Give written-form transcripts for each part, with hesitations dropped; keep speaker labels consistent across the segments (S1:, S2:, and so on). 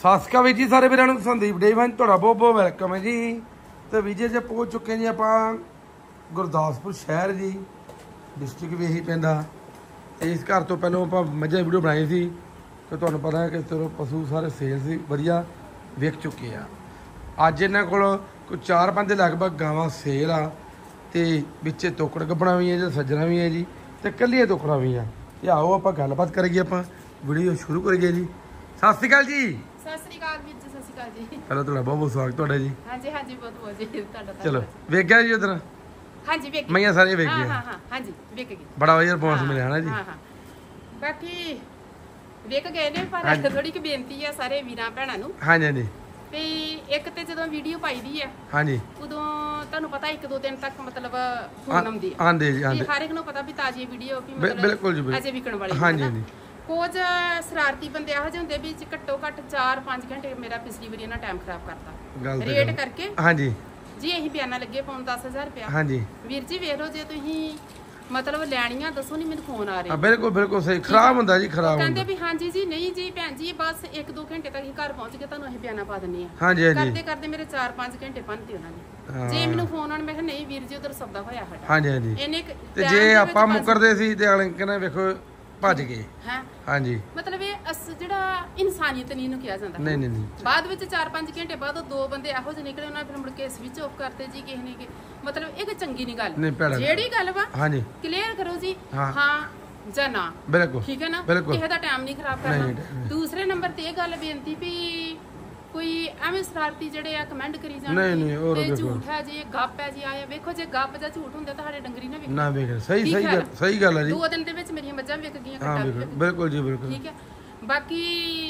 S1: ਸਤਿ ਸ਼੍ਰੀ ਅਕਾਲ ਵੀਰ ਜੀ ਸਾਰੇ ਵੀਰਾਂ ਨੂੰ ਸੰਦੀਪ ਡੇਵਨ ਤੁਹਾਡਾ ਬਹੁਤ ਬਹੁਤ ਵੈਲਕਮ ਹੈ ਜੀ। ਤੇ ਵੀਜੇ ਜੇ ਪਹੁੰਚ ਚੁੱਕੇ ਜੀ ਆਪਾਂ ਗੁਰਦਾਸਪੁਰ ਸ਼ਹਿਰ ਜੀ, ਡਿਸਟ੍ਰਿਕਟ ਵੀ ਇਹੀ ਪੈਂਦਾ। ਤੇ ਇਸ ਘਰ ਤੋਂ ਪਹਿਲਾਂ ਆਪਾਂ ਮੱਝਾਂ ਵੀਡੀਓ ਬਣਾਈ ਸੀ ਤੇ ਤੁਹਾਨੂੰ ਪਤਾ ਹੈ ਕਿ ਚਲੋ ਪਸ਼ੂ ਸਾਰੇ ਸੇਲ ਸੀ, ਵਧੀਆ ਵਿਕ ਚੁੱਕੇ ਆ। ਅੱਜ ਇਹਨਾਂ ਕੋਲ ਕੋਈ 4-5 ਦੇ ਲਗਭਗ ਗਾਵਾਂ ਸੇਲ ਆ ਤੇ ਵਿੱਚੇ ਤੋਕੜ ਗੱਬਣਾ ਵੀ ਹੈ ਜੀ, ਸੱਜਣਾ ਵੀ ਹੈ ਜੀ ਤੇ ਕੱਲੀਆਂ ਤੋਕੜਾਂ ਵੀ ਆ। ਤੇ ਆਓ ਆਪਾਂ ਗੱਲਬਾਤ ਕਰੀਏ, ਆਪਾਂ ਵੀਡੀਓ ਸ਼ੁਰੂ ਕਰੀਏ ਜੀ। ਸਤਿ ਸ਼੍ਰੀ ਅਕਾਲ ਜੀ।
S2: ਸਤਿ ਸ੍ਰੀ ਅਕਾਲ ਵੀਰ ਜੀ, ਸਤਿ ਸ੍ਰੀ ਅਕਾਲ ਜੀ।
S1: ਪਹਿਲਾਂ ਤੁਹਾਡਾ ਬਹੁਤ ਬਹੁਤ ਸਵਾਗਤ ਤੁਹਾਡਾ ਜੀ।
S2: ਹਾਂਜੀ ਹਾਂਜੀ, ਬਹੁਤ ਬਹੁਤ ਜੀ ਤੁਹਾਡਾ।
S1: ਚਲੋ ਵੇਖ ਗਿਆ ਜੀ ਉਧਰ?
S2: ਹਾਂਜੀ ਵੇਖ ਗਏ,
S1: ਮਈਆਂ ਸਾਰੀਆਂ ਵੇਖ ਗਏ।
S2: ਹਾਂ ਹਾਂ ਹਾਂਜੀ ਵੇਖ ਗਏ, ਬੜਾ
S1: ਵਧੀਆ ਰਿਸਪੌਂਸ ਮਿਲਿਆ ਹੈ ਨਾ ਜੀ।
S2: ਹਾਂ ਹਾਂ, ਬਾਕੀ ਵੇਖ ਗਏ ਨੇ, ਪਰ ਥੋੜੀ ਕਿ ਬੇਨਤੀ ਹੈ ਸਾਰੇ ਵੀਰਾਂ ਭੈਣਾਂ ਨੂੰ।
S1: ਹਾਂਜੀ ਹਾਂਜੀ।
S2: ਵੀ ਇੱਕ ਤੇ ਜਦੋਂ ਵੀਡੀਓ ਪਾਈਦੀ ਹੈ
S1: ਹਾਂਜੀ
S2: ਉਦੋਂ ਤੁਹਾਨੂੰ ਪਤਾ 1-2 ਦਿਨ ਤੱਕ ਮਤਲਬ ਫੋਨ ਆਉਂਦੀ ਹੈ।
S1: ਆਂਦੇ ਜੀ ਆਂਦੇ,
S2: ਹਰ ਇੱਕ ਨੂੰ ਪਤਾ ਵੀ ਤਾਜ਼ੀ ਵੀਡੀਓ ਵੀ
S1: ਬਿਲਕੁਲ ਜੀ,
S2: ਅਜੇ ਵਿਕਣ ਵਾਲੀ।
S1: ਹਾਂਜੀ ਹਾਂਜੀ।
S2: ਕੁਝ ਸ਼ਰਾਰਤੀ ਬੰਦੇ ਇਹੋ ਜਿਹੇ ਹੁੰਦੇ ਵੀ ਘੱਟੋ ਘੱਟ 4-5 ਘੰਟੇ ਮੇਰਾ ਪਿਛਲੀ ਵਾਰੀ ਇਹਨਾਂ ਟਾਈਮ ਖਰਾਬ ਕਰਤਾ ਰੇਟ ਕਰਕੇ।
S1: ਹਾਂਜੀ
S2: ਜੀ ਅਸੀਂ ਬਿਆਨਾ ਲੱਗੇ ਪਾਉਣ 10,000 ਰੁਪਇਆ।
S1: ਹਾਂਜੀ
S2: ਵੀਰ ਜੀ ਵੇਖ ਲਓ, ਜੇ ਤੁਸੀਂ ਮਤਲਬ ਲੈਣੀਆਂ ਦੱਸੋ, ਨਹੀਂ ਮੈਨੂੰ ਫੋਨ ਆ ਰਹੇ।
S1: ਬਿਲਕੁਲ ਬਿਲਕੁਲ ਸਹੀ, ਖਰਾਬ ਹੁੰਦਾ ਜੀ, ਖਰਾਬ ਹੁੰਦਾ।
S2: ਕਹਿੰਦੇ ਵੀ ਹਾਂਜੀ ਜੀ, ਨਹੀਂ ਜੀ ਭੈਣ ਜੀ, ਬਸ 1-2 ਘੰਟੇ ਤੱਕ ਹੀ ਘਰ ਪਹੁੰਚ ਕੇ ਤੁਹਾਨੂੰ ਅਸੀਂ ਬਿਆਨਾ ਪਾ ਦਿੰਨੇ ਆ।
S1: ਹਾਂਜੀ ਹਾਂਜੀ।
S2: ਕਰਦੇ ਕਰਦੇ ਮੇਰੇ 4-5 ਘੰਟੇ ਪੰਨਤੇ ਉਹਨਾਂ ਨੇ। ਜੇ ਮੈਨੂੰ ਫੋਨ ਆਉਣ, ਮੈਂ ਕਿਹਾ ਨਹੀਂ ਵੀਰ ਜੀ ਉਧਰ ਸੌਦਾ ਹੋਇਆ ਸਾਡਾ।
S1: ਹਾਂਜੀ ਹਾਂਜੀ।
S2: ਇਹਨੇ
S1: ਤੇ ਜੇ ਆਪਾਂ ਮੁਕਰਦੇ ਸੀ ਤੇ ਅਗਲੇ ਕਹਿੰਦੇ ਵੇਖੋ ਭੱਜ ਗਏ।
S2: ਹਾਂ
S1: ਹਾਂਜੀ,
S2: ਮਤਲਬ ਇਹ ਜਿਹੜਾ ਇਨਸਾਨੀਅਤ ਨਹੀਂ ਨੂੰ ਕਿਹਾ ਜਾਂਦਾ।
S1: ਨਹੀਂ ਨਹੀਂ ਨਹੀਂ। ਬਾਅਦ
S2: ਵਿੱਚ 4-5 ਘੰਟੇ ਬਾਅਦ ਉਹ 2 ਬੰਦੇ ਇਹੋ ਜਿਹੇ ਨਿਕਲੇ, ਉਹਨਾਂ ਫਿਰ ਮੁੜ ਕੇ ਸਵਿਚ ਆਫ ਕਰਤੇ ਜੀ ਕਿਸੇ ਨੇ। ਮਤਲਬ ਇਹ ਕੋਈ ਚੰਗੀ ਨਹੀਂ ਗੱਲ। ਜਿਹੜੀ ਗੱਲ ਵਾ ਹਾਂਜੀ ਕਲੀਅਰ ਕਰੋ ਜੀ, ਹਾਂ ਜਾਂ ਨਾ।
S1: ਬਿਲਕੁਲ
S2: ਠੀਕ ਹੈ ਨਾ, ਕਿਸੇ ਦਾ ਟਾਈਮ ਨਹੀਂ ਖਰਾਬ ਕਰਨਾ। ਦੂਸਰੇ ਨੰਬਰ ਤੇ ਇਹ ਗੱਲ ਬੇਨਤੀ ਵੀ ਕੋਈ ਐਵੇਂ ਸ਼ਰਾਰਤੀ ਜਿਹੜੇ ਆ ਕਮੈਂਟ ਕਰੀ ਜਾਂਦੇ ਇਹ ਝੂਠ ਹੈ ਜੀ, ਇਹ ਗੱਪ ਹੈ ਜੀ। ਆਇਆ ਵੇਖੋ, ਜੇ ਗੱਪ ਜਾਂ ਝੂਠ ਹੁੰਦਾ ਤਾਂ ਸਾਡੇ ਡੰਗਰੀ ਨਾ ਵੇਖ। ਸਹੀ
S1: ਗੱਲ ਹੈ ਜੀ।
S2: 2 ਦਿਨ ਦੇ ਵਿੱਚ ਮੇਰੀਆਂ ਮੱਝਾਂ ਵਿਕ ਗਈਆਂ।
S1: ਬਿਲਕੁਲ ਜੀ ਬਿਲਕੁਲ।
S2: ਠੀਕ ਹੈ। ਬਾਕੀ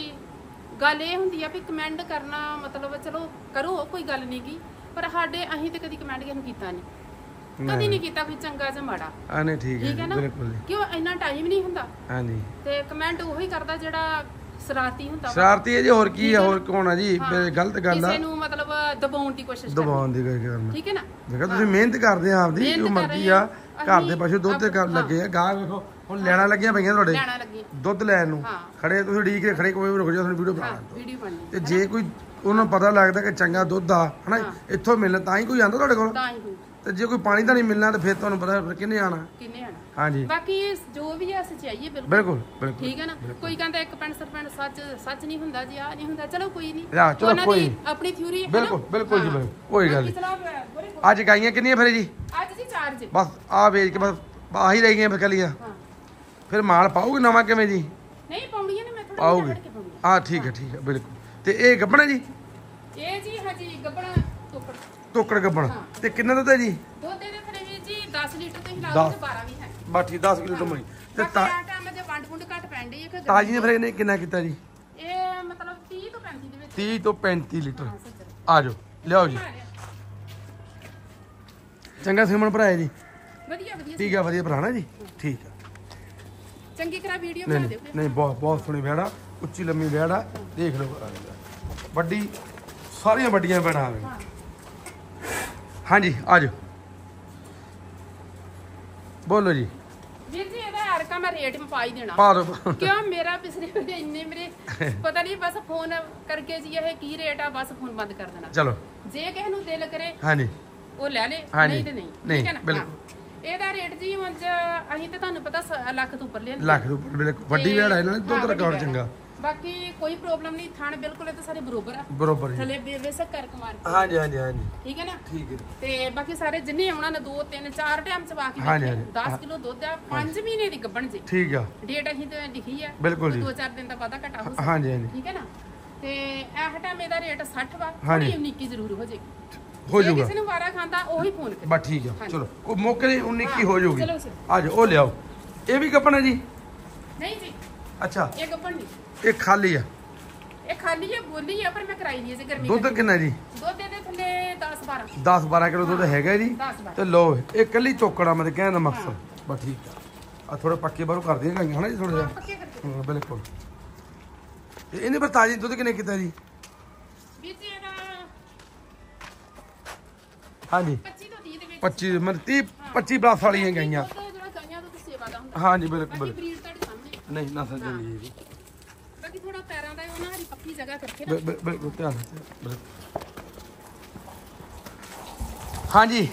S2: ਗੱਲ ਇਹ ਹੁੰਦੀ ਆ ਵੀ ਕਮੈਂਟ ਕਰਨਾ ਮਤਲਬ ਚਲੋ ਕਰੋ, ਕੋਈ ਗੱਲ ਨਹੀਂ ਗੀ, ਪਰ ਸਾਡੇ ਅਸੀਂ ਤੇ ਕਦੀ ਕਮੈਂਟ ਕਿਸੇ ਨੂੰ ਕੀਤਾ ਨਹੀਂ, ਕਦੀ ਨਹੀਂ ਕੀਤਾ ਕੋਈ ਚੰਗਾ ਜਾਂ ਮਾੜਾ।
S1: ਨਹੀਂ ਠੀਕ
S2: ਹੈ ਨਾ, ਕਿਉਂ ਇੰਨਾ ਟਾਈਮ ਨਹੀਂ ਹੁੰਦਾ।
S1: ਹਾਂਜੀ।
S2: ਤੇ ਕਮੈਂਟ ਉਹੀ ਕਰਦਾ ਜਿਹੜਾ ਸ਼ਰਾਰਤੀ ਹੁੰਦਾ।
S1: ਸ਼ਰਾਰਤੀ ਹੈ ਜੀ, ਹੋਰ ਕੀ ਹੈ, ਹੋਰ ਕੌਣ ਹੈ ਜੀ? ਗਲਤ ਗੱਲ ਆ,
S2: ਕਿਸੇ ਨੂੰ ਮਤਲਬ ਦਬਾਉਣ ਦੀ ਕੋਸ਼ਿਸ਼
S1: ਕਰਨਾ।
S2: ਠੀਕ ਹੈ ਨਾ,
S1: ਦੇਖੋ ਤੁਸੀਂ ਮਿਹਨਤ ਕਰਦੇ ਆ ਆਪਦੀ, ਜੋ ਮਰਜ਼ੀ ਆ, ਘਰ ਦੇ ਪਸ਼ੂ ਦੁੱਧ ਤੇ ਲੱਗੇ ਆ। ਗਾਂ ਵੇਖੋ ਹੁਣ ਲੈਣਾ ਲੱਗੀਆਂ ਪਈਆਂ ਤੁਹਾਡੇ ਦੁੱਧ ਲੈਣ ਨੂੰ, ਖੜੇ ਤੁਸੀਂ ਢੀਕ ਕੇ ਖੜੇ, ਕੋਈ ਰੁਕ ਜਾ, ਤੁਹਾਨੂੰ ਵੀਡੀਓ ਬਣਾ। ਤੇ ਜੇ ਕੋਈ ਉਹਨਾਂ ਨੂੰ ਪਤਾ ਲੱਗਦਾ ਕਿ ਚੰਗਾ ਦੁੱਧ ਆ ਹਨਾ ਇੱਥੋਂ ਮਿਲਣਾ, ਤਾਂ ਹੀ ਕੋਈ ਆਂਦਾ ਤੁਹਾਡੇ ਕੋਲ। ਤੇ ਜੇ ਕੋਈ ਪਾਣੀ ਤਾਂ ਨਹੀਂ ਮਿਲਣਾ, ਤੇ ਫਿਰ ਤੁਹਾਨੂੰ ਪਤਾ ਕਿੰਨੇ ਆਣਾ। ਹਾਂਜੀ। ਬਾਕੀ
S2: ਜੋ ਵੀ ਹੈ ਸੱਚਾਈ ਹੈ।
S1: ਬਿਲਕੁਲ
S2: ਠੀਕ ਹੈ ਨਾ। ਕੋਈ ਕਹਿੰਦਾ 1% ਸੱਚ ਨਹੀਂ ਹੁੰਦਾ ਜੀ, ਆ ਨਹੀਂ ਹੁੰਦਾ। ਚਲੋ ਕੋਈ ਨਹੀਂ,
S1: ਚਲੋ ਕੋਈ
S2: ਆਪਣੀ ਥਿਊਰੀ ਹੈ।
S1: ਬਿਲਕੁਲ ਬਿਲਕੁਲ ਜੀ, ਬਿਲਕੁਲ ਕੋਈ ਗੱਲ ਨਹੀਂ। ਅੱਜ ਗਾਈਆਂ ਕਿੰਨੀਆਂ ਫਿਰ ਜੀ?
S2: ਅੱਜ ਜੀ 4 ਜੀ।
S1: ਬਸ ਆ ਵੇਚ ਕੇ ਬਸ ਆਹੀ ਰਹਿ ਗਈਆਂ ਫਿਰ ਕੱਲੀਆਂ। ਫਿਰ ਮਾਲ ਪਾਉਗੇ ਨਵਾਂ ਕਿਵੇਂ ਜੀ?
S2: ਨਹੀਂ ਪਾਉਣੀਆਂ ਨੇ, ਮੈਂ ਥੋੜਾ
S1: ਪਾਉਗੇ। ਹਾਂ ਠੀਕ ਹੈ ਠੀਕ ਹੈ ਬਿਲਕੁਲ। ਤੇ ਇਹ ਗੱਬਣਾ ਜੀ? ਇਹ
S2: ਜੀ ਹਾਂਜੀ ਗੱਬਣਾ
S1: ਤੋਕੜ ਗੱਬਣਾ। ਤੇ ਕਿੰਨਾ ਦੁੱਧ ਹੈ ਜੀ?
S2: ਦੁੱਧ ਦੇ ਥਲੇ ਵੀ ਜੀ 10 ਲੀਟਰ ਤੋਂ ਹੀ ਲਾ ਲਓ, 12 ਵੀ ਹੈ।
S1: ਬਾਕੀ 10 ਕਿਲੋ ਤੋਂ ਮਣੀ। ਤੇ
S2: ਟਾਈਮ ਜੇ ਵੰਡ ਘੱਟ ਪੈਂਦੀ ਹੈ।
S1: ਤਾਜੀ ਨੇ ਫਿਰ ਇਹਨੇ ਕਿੰਨਾ ਕੀਤਾ ਜੀ?
S2: ਇਹ ਮਤਲਬ 30 ਤੋਂ 35 ਦੇ ਵਿੱਚ।
S1: 30 ਤੋਂ 35 ਲੀਟਰ। ਆ ਜਾਓ ਲਿਆਓ ਜੀ। ਚੰਗਾ ਸਿਮਣ ਭਰਾ ਜੀ।
S2: ਵਧੀਆ ਵਧੀਆ
S1: ਠੀਕ ਆ, ਵਧੀਆ ਭਰਾ ਨਾ ਜੀ। ਠੀਕ ਆ,
S2: ਚੰਗੀ ਕਰਾ ਵੀਡੀਓ ਬਣਾ ਦਿਓ।
S1: ਨਹੀਂ ਬਹੁਤ ਬਹੁਤ ਸੋਹਣੀ ਵੈੜ ਆ, ਉੱਚੀ ਲੰਮੀ ਵੈੜ ਆ। ਦੇਖ ਲਓ ਵੱਡੀ, ਸਾਰੀਆਂ ਵੱਡੀਆਂ ਵੈੜਾਂ ਆ ਗਈਆਂ। ਹਾਂਜੀ ਆ ਜਾਓ, ਬੋਲੋ ਜੀ।
S2: ਵੀਰ ਜੀ ਇਹਦਾ ਹਰ ਕਾ ਮੈਂ ਰੇਟ ਪਾ ਹੀ ਦੇਣਾ।
S1: ਪਾ ਦੋ।
S2: ਕਿਉਂ ਮੇਰਾ ਪਿਛਲੇ ਵੇਲੇ ਇੰਨੇ ਮੇਰੇ ਪਤਾ ਨਹੀਂ, ਬਸ ਫੋਨ ਕਰਕੇ ਜੀ ਇਹ ਕੀ ਰੇਟ ਆ, ਬਸ ਫੋਨ ਬੰਦ ਕਰ ਦੇਣਾ।
S1: ਚਲੋ
S2: ਜੇ ਕਿਸੇ ਨੂੰ ਦਿਲ ਕਰੇ
S1: ਹਾਂਜੀ
S2: ਉਹ ਲੈ ਲੇ, ਨਹੀਂ ਤੇ ਨਹੀਂ। ਠੀਕ ਹੈ ਨਾ। ਇਹਦਾ ਰੇਟ ਜੀ ਅਸੀਂ ਤੇ ਤੁਹਾਨੂੰ ਪਤਾ ਲੱਖ ਤੋਂ ਉੱਪਰ ਲੈਂਦੇ।
S1: ਲੱਖ ਤੋਂ ਉੱਪਰ ਵੱਡੀ ਵੈੜ ਆ, ਇਹਨਾਂ ਨੇ ਦੁੱਧ ਰਿਕਾਰਡ ਚੰਗਾ।
S2: ਬਾਕੀ ਕੋਈ ਪ੍ਰੋਬਲਮ ਨਹੀਂ, ਥਣ ਬਿਲਕੁਲ ਇਹ ਤਾਂ ਸਾਰੇ ਬਰੋਬਰ ਆ।
S1: ਬਰੋਬਰ
S2: ਥਲੇ ਬੇਸਕ ਕਰ ਕਮਾਰ।
S1: ਹਾਂਜੀ ਹਾਂਜੀ ਹਾਂਜੀ।
S2: ਠੀਕ ਹੈ ਨਾ।
S1: ਠੀਕ ਹੈ।
S2: ਤੇ ਬਾਕੀ ਸਾਰੇ ਜਿੰਨੇ ਆਉਣਾ ਨੇ 2-3-4 ਟਾਈਮ ਚਵਾ ਕੇ 10 ਕਿਲੋ ਦੁੱਧ ਆ, 5 ਮਹੀਨੇ ਦੀ ਗੱਭਣ ਜੀ। ਠੀਕ ਆ। ਡੇਟ ਅਸੀਂ ਤੇ ਲਿਖੀ ਆ। ਬਿਲਕੁਲ ਜੀ। 2-4 ਦਿਨ ਦਾ ਵਾਧਾ ਘਟਾ ਹੋ ਸਕਦਾ। ਹਾਂਜੀ ਹਾਂਜੀ। ਠੀਕ ਹੈ ਨਾ। ਤੇ ਇਹ ਟਾਈਮ ਇਹਦਾ ਰੇਟ 60 ਵਾ, ਥੋੜੀ 19 ਜ਼ਰੂਰ ਹੋ ਜਾਏਗੀ। ਹੋ ਜਾਊਗਾ। ਕਿਸੇ ਨੂੰ ਵਾਰਾ ਖਾਂਦਾ ਉਹੀ ਫੋਨ ਕਰੇ। ਬਸ ਠੀਕ ਆ, ਚਲੋ ਉਹ ਮੌਕੇ ਦੀ 19 ਹੋ ਜਾਊਗੀ। ਆ ਜਾਓ ਉਹ ਲਿਆਓ। ਇਹ ਵੀ ਗੱਭਣ ਹੈ ਜੀ? ਨਹੀਂ ਜੀ। ਅੱਛਾ ਇਹ ਗੱਭਣ ਨਹੀਂ, ਇਹ ਖਾਲੀ ਆ। ਇਹ ਖਾਲੀ ਹੈ, ਬੋਲੀ ਆ, ਪਰ ਮੈਂ ਕਰਾਈ ਨਹੀਂ ਜੇ ਗਰਮੀ। ਦੁੱਧ ਕਿੰਨਾ ਜੀ? ਦੁੱਧ ਦੇ ਥੱਲੇ 10-12 ਕਿਲੋ ਦੁੱਧ ਹੈਗਾ ਜੀ। ਤੇ ਲੋ ਇਹ ਕੱਲੀ ਚੋਕੜਾ ਮਤਲਬ ਕਹਿਣ ਦਾ ਮਕਸਦ। ਬਸ ਠੀਕ ਆ। ਆ ਥੋੜੇ ਪੱਕੇ ਬਾਹਰੋਂ ਕਰ ਦੀਆਂ ਗਾਈਆਂ ਹਨਾ ਜੀ, ਥੋੜਾ ਜਿਹਾ। ਬਿਲਕੁਲ। ਤੇ ਇਹਨੇ ਪਰ ਤਾਜੀ ਦੁੱਧ ਕਿੰਨੇ ਕੀਤਾ ਜੀ? ਵੀਰ ਜੀ ਇਹਦਾ ਹਾਂਜੀ 25 ਤੋਂ 30 ਦੇ ਵਿੱਚ। 25 ਮਤਲਬ 30-25 ਪਲੱਸ ਵਾਲੀਆਂ ਗਾਈਆਂ। ਹਾਂਜੀ ਬਿਲਕੁਲ। ਨਹੀਂ ਨਾ ਸਮਝ ਜੀ। ਬਾਕੀ ਥੋੜਾ ਪੈਰਾਂ ਦਾ ਨਾ ਹਰੀ ਪੱਕੀ ਜਗ੍ਹਾ ਕਰਕੇ ਨਾ
S1: ਬਿਲਕੁਲ ਧਿਆਨ ਨਾਲ ਹਾਂਜੀ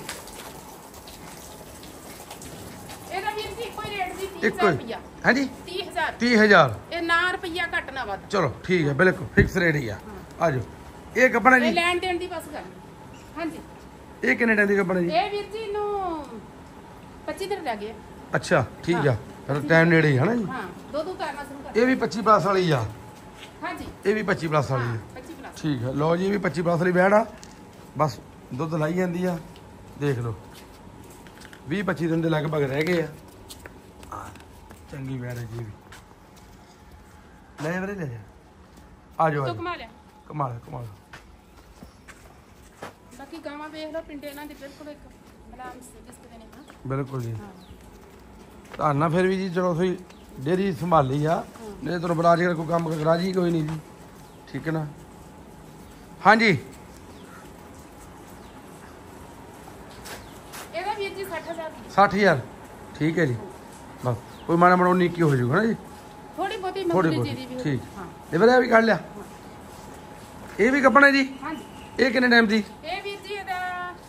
S2: ਇਹਦਾ ਵੀਰ ਜੀ ਕੋਈ ਰੇਟ ਦੀ 30,000
S1: ਇੱਕੋ
S2: ਰੁਪਇਆ
S1: ਹਾਂਜੀ
S2: 30,000
S1: 30,000
S2: ਇਹ ਨਾ ਰੁਪਇਆ ਘੱਟ ਨਾ ਵੱਧ
S1: ਚਲੋ ਠੀਕ ਹੈ ਬਿਲਕੁਲ ਫਿਕਸ ਰੇਟ ਹੀ ਆ ਆਜੋ ਇਹ ਗੱਬਣਾ
S2: ਇਹ
S1: ਜੀ
S2: ਲੈਣ ਦੇਣ ਦੀ ਬਸ ਗੱਲ ਹਾਂਜੀ
S1: ਇਹ ਕਿੰਨੇ ਟਾਈਮ ਦੀ ਗੱਬਣਾ ਜੀ
S2: ਇਹ ਵੀਰ ਜੀ ਨੂੰ 25 ਦਿਨ ਲੱਗ ਗਏ
S1: ਅੱਛਾ ਠੀਕ ਆ ਫਿਰ ਟਾਈਮ ਨੇੜੇ ਹੀ ਹੈ ਨਾ ਜੀ
S2: ਹਾਂ ਦੋ ਕਰਨਾ ਸ਼ੁਰੂ ਕਰ
S1: ਇਹ ਵੀ 25 ਪਲੱਸ ਵਾਲੀ ਆ
S2: ਹਾਂਜੀ
S1: ਇਹ ਵੀ 25 ਪਲੱਸ ਵਾਲੀ ਆ
S2: 25 ਪਲੱਸ
S1: ਠੀਕ ਹੈ ਲਓ ਜੀ ਇਹ ਵੀ 25 ਪਲੱਸ ਵਾਲੀ ਬੈੜ ਆ ਬਸ ਦੁੱਧ ਲਾਈ ਜਾਂਦੀ ਆ ਦੇਖ ਲਓ 20-25 ਦਿਨ ਦੇ ਲਗਭਗ ਰਹਿ ਗਏ ਆ ਚੰਗੀ ਬੈੜ ਹੈ ਜੀ ਵੀ ਲੈ ਵੀਰੇ ਲੈ ਜਾ ਆ ਜਾਓ
S2: ਤੂੰ ਕਮਾ ਲਿਆ
S1: ਕਮਾਲ
S2: ਬਾਕੀ ਗਾਵਾਂ ਵੇਖ ਲਓ ਪਿੰਡੇ ਇਹਨਾਂ ਦੀ ਬਿਲਕੁਲ ਇੱਕ ਬਲਾਂਸ ਜਿਸ ਤੇ ਨੇ ਹਾਂ
S1: ਬਿਲਕੁਲ ਜੀ ਧਾਰਨਾ ਫਿਰ ਵੀ ਜੀ ਚਲੋ ਤੁਸੀਂ ਡੇਰੀ ਸੰਭਾਲੀ ਆ ਨਹੀਂ ਤੁਹਾਨੂੰ ਬਰਾਜ ਕਰ ਕੋਈ ਕੰਮ ਰਾਜੀ ਕੋਈ ਨਹੀਂ ਜੀ ਠੀਕ ਹੈ ਨਾ ਹਾਂਜੀ
S2: ਇਹਦਾ ਵੀਰ ਜੀ 60,000
S1: 60,000 ਠੀਕ ਹੈ ਜੀ ਬਸ ਕੋਈ ਮਾੜਾ ਮੋੜਾ ਨੀਕੀ ਹੋ ਜਾਊਗਾ ਨਾ ਜੀ
S2: ਥੋੜੀ ਬਹੁਤੀ
S1: ਥੋੜੀ
S2: ਮਗਲੀ ਜੀ
S1: ਬਹੁਤੀ
S2: ਦੀ ਵੀ
S1: ਠੀਕ
S2: ਹਾਂ
S1: ਇਹ ਵਧੀਆ ਵੀ ਕੱਢ ਲਿਆ ਇਹ ਵੀ ਕੱਪਣਾ ਜੀ
S2: ਹਾਂਜੀ
S1: ਇਹ ਕਿੰਨੇ ਟਾਈਮ ਦੀ
S2: ਇਹ ਵੀਰ ਜੀ ਇਹਦਾ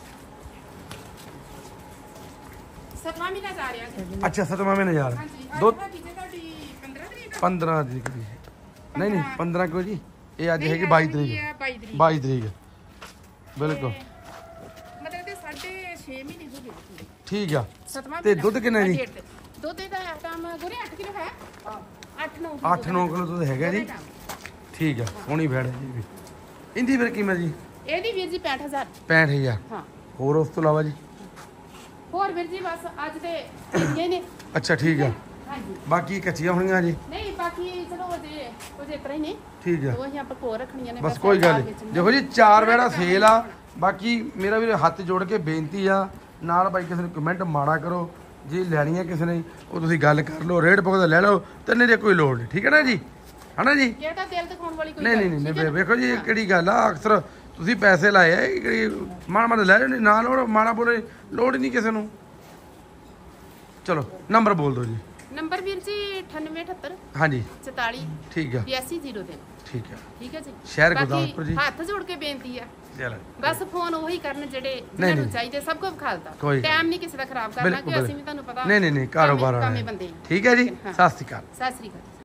S2: 7ਵਾਂ ਮਹੀਨਾ ਜਾ ਰਿਹਾ ਜੀ
S1: ਅੱਛਾ 7ਵਾਂ ਮਹੀਨਾ ਜਾ ਰਿਹਾ
S2: ਹਾਂਜੀ
S1: ਦੋ
S2: ਅੱਜ ਤੁਹਾਡੀ 15 ਤਰੀਕ
S1: 15 ਤਰੀਕ ਦੀ ਨਹੀਂ 15 ਕਿਉਂ ਜੀ ਇਹ ਅੱਜ ਹੈਗੀ 22 ਤਰੀਕ
S2: 22 ਤਰੀਕ
S1: 22 ਤਰੀਕ ਬਿਲਕੁਲ
S2: ਮਤਲਬ ਤੇ 6.5 ਮਹੀਨੇ ਹੋ ਗਏ
S1: ਠੀਕ ਆ
S2: 7ਵਾਂ
S1: ਤੇ ਦੁੱਧ ਕਿੰਨਾ ਜੀ
S2: ਦੁੱਧ ਦਾ ਟਾਈਮ ਗੁਰੇ 8 ਕਿਲੋ ਹੈ 8-9
S1: 8-9 ਕਿਲੋ ਦੁੱਧ ਹੈਗਾ ਜੀ ਠੀਕ ਆ ਸੋਹਣੀ ਭੈੜ ਹੈ ਜੀ ਵੀ ਇੰਦੀ ਫਿਰ ਕੀਮਤ ਜੀ
S2: ਇਹਦੀ ਵੀਰ ਜੀ 65,000
S1: 65,000
S2: ਹਾਂ
S1: ਹੋਰ ਉਸ ਤੋਂ ਇਲਾਵਾ ਜੀ
S2: ਹੋਰ ਵੀਰ ਜੀ ਬਸ ਅੱਜ ਦੇ ਇੰਨੇ ਨੇ
S1: ਅੱਛਾ ਠੀਕ ਆ
S2: ਹਾਂਜੀ
S1: ਬਾਕੀ ਕੱਚੀਆਂ ਹੋਣੀਆਂ ਜੀ
S2: ਨਹੀਂ ਬਾਕੀ ਚਲੋ ਅਜੇ ਕੁਝ ਇਤਰਾ ਹੀ ਨੇ
S1: ਠੀਕ ਆ
S2: ਉਹ ਅਸੀਂ ਆਪਾਂ ਕੋਲ ਰੱਖਣੀਆਂ ਨੇ
S1: ਬਸ ਕੋਈ ਗੱਲ ਨਹੀਂ ਦੇਖੋ ਜੀ 4 ਵੇੜਾ ਸੇਲ ਆ ਬਾਕੀ ਮੇਰਾ ਵੀ ਹੱਥ ਜੋੜ ਕੇ ਬੇਨਤੀ ਆ ਨਾਲ ਬਾਈ ਕਿਸੇ ਨੂੰ ਕਮੈਂਟ ਮਾੜਾ ਕਰੋ ਜੇ ਲੈਣੀ ਹੈ ਕਿਸੇ ਨੇ ਉਹ ਤੁਸੀਂ ਗੱਲ ਕਰ ਲਓ ਰੇਟ ਪਕਦਾ ਲੈ ਲਓ ਤੇ ਨਹੀਂ ਤੇ ਕੋਈ ਲੋੜ ਨਹੀਂ ਠੀਕ ਹੈ ਨਾ ਜੀ ਹਨਾ ਜੀ
S2: ਇਹ ਤਾਂ ਦਿਲ ਦਿਖਾਉਣ ਵਾਲੀ ਕੋਈ
S1: ਨਹੀਂ ਵੇਖੋ ਜੀ ਇਹ ਕਿਹੜੀ ਗੱਲ ਆ ਅਕਸਰ ਤੁਸੀਂ ਪੈਸੇ ਲਾਏ ਆ ਇਹ ਕਿਹੜੀ ਮਾੜਾ ਲੈ ਜਾਓ ਨਹੀਂ ਨਾ ਲੋੜ ਮਾੜਾ ਬੋਲੇ ਲੋੜ ਹੀ ਨਹੀਂ ਕਿਸੇ ਨੂੰ ਚਲੋ ਨੰਬਰ ਬੋਲ ਦਿਓ ਜੀ
S2: ਨੰਬਰ ਵੀਰ ਜੀ 9878
S1: ਹਾਂਜੀ
S2: 44
S1: ਠੀਕ ਆ
S2: 8203
S1: ਠੀਕ ਆ
S2: ਠੀਕ ਹੈ ਜੀ
S1: ਸ਼ਹਿਰ
S2: ਬਾਕੀ
S1: ਗੁਰਦਾਸਪੁਰ ਜੀ
S2: ਹੱਥ ਜੋੜ ਕੇ ਬੇਨਤੀ ਆ
S1: ਚਲੋ
S2: ਬਸ ਫੋਨ ਉਹੀ ਕਰਨ ਜਿਹੜੇ ਜਿਹਨਾਂ ਨੂੰ ਚਾਹੀਦੇ ਸਭ ਕੁਝ ਖਾਲਦਾ
S1: ਕੋਈ
S2: ਟਾਈਮ ਨਹੀਂ ਕਿਸੇ ਦਾ ਖਰਾਬ ਕਰਨਾ ਕਿ ਅਸੀਂ ਵੀ ਤੁਹਾਨੂੰ ਪਤਾ
S1: ਨਹੀਂ ਕਾਰੋਬਾਰ
S2: ਕਾਮੇ ਬੰਦੇ
S1: ਠੀਕ ਹੈ ਜੀ ਸਤਿ ਸ਼੍ਰੀ ਅਕਾਲ
S2: ਸਤਿ ਸ੍ਰੀ ਅਕਾਲ